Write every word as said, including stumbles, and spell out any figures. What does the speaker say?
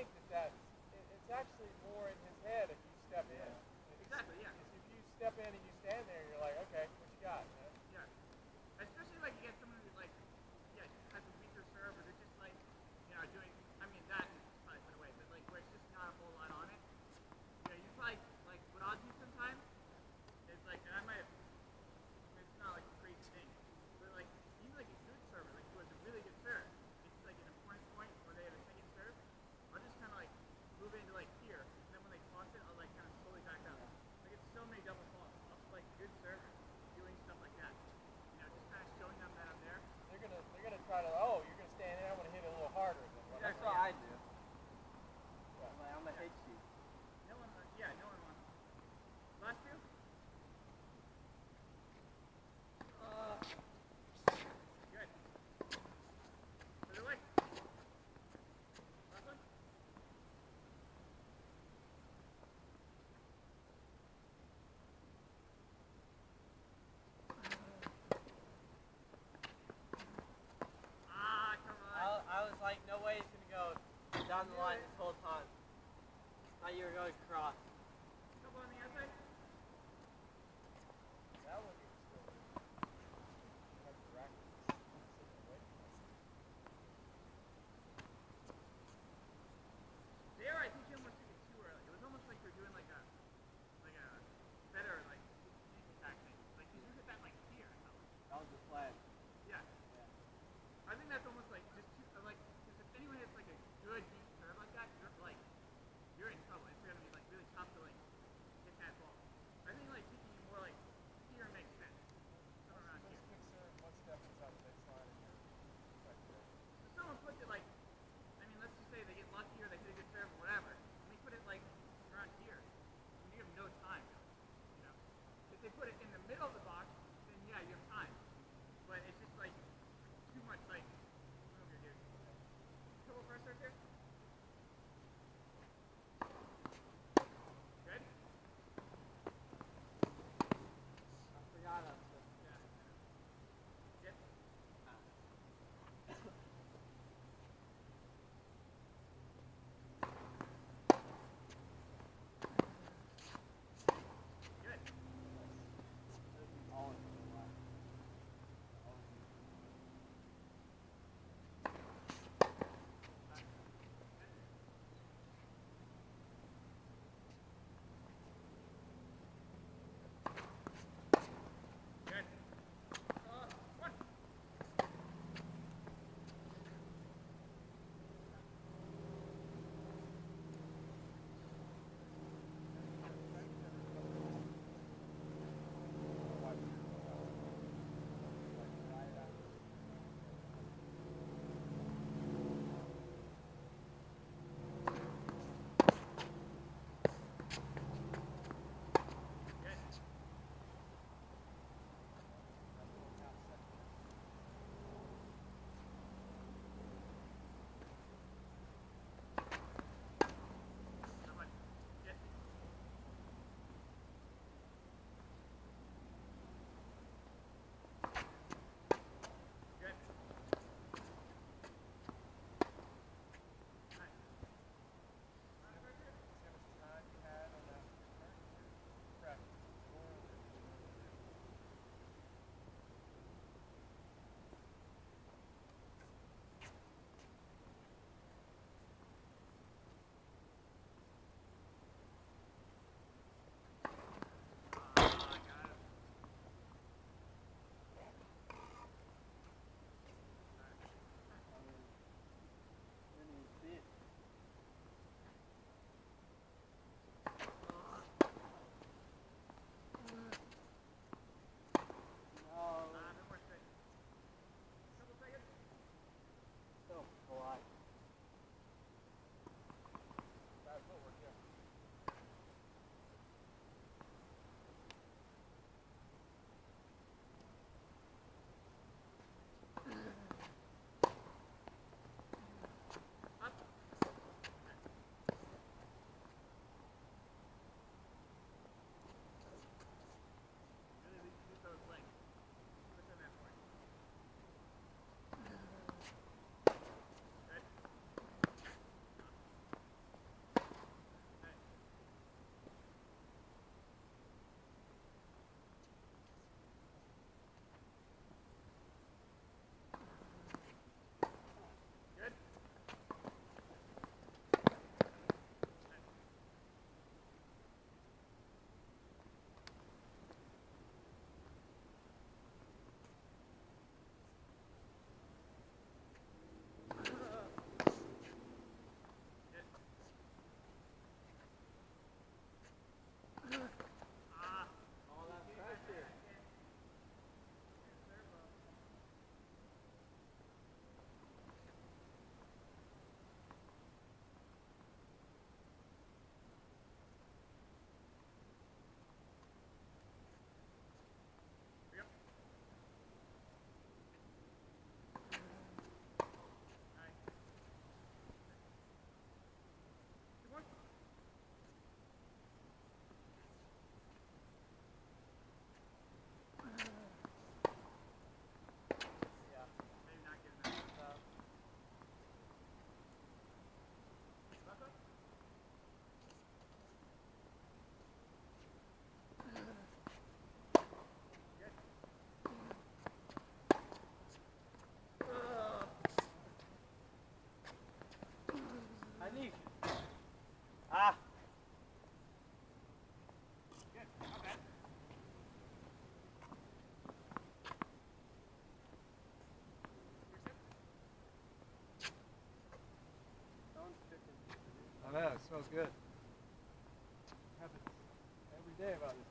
think that that's it, it's actually more in his head if you step in. If Exactly, yeah. If you step in and you stand there, you're like, okay, what you got? You know? Yeah. Especially like you get someone who like, yeah, has a weaker serve, or they're just like, you know, doing. I mean, that is probably put away, but like where it's just not a whole lot on it. You know, you probably like what I'll do sometimes is like, and I might have. It's not like a crazy thing, but like even like a good server, like who has a really good serve, it's like an important point where they have a second serve. I'll just kind of like move into like here, and then when they toss it, I'll like kind of slowly back up. Like it's so many double falls off like good servers doing stuff like that. You know, just kind of showing them that I'm there. They're gonna they're gonna try to oh you're gonna stand there. I'm gonna hit it a little harder than what That's I'm what I doing. do. Yeah. I'm like, I'm a head sheet. No one, uh, yeah, no one wants. Last two. Uh, Good. Put it away. Last one. Ah, come on. I, I was like, no way it's gonna go down the line this whole time. Thought you were going across. Couple on the outside. That one you can still do. You have to rack it. Sitting away from it. There, I think you almost took it too early. It was almost like you're doing like a, like a better like sneak attack thing. Like you hit that like here. I felt like. That was the flag. Yeah. Yeah. I think that's almost like just too uh, like because if anyone hits like a good deep curve like that, you're like you're in trouble. It's gonna be like really tough to smells good. Happens every day about this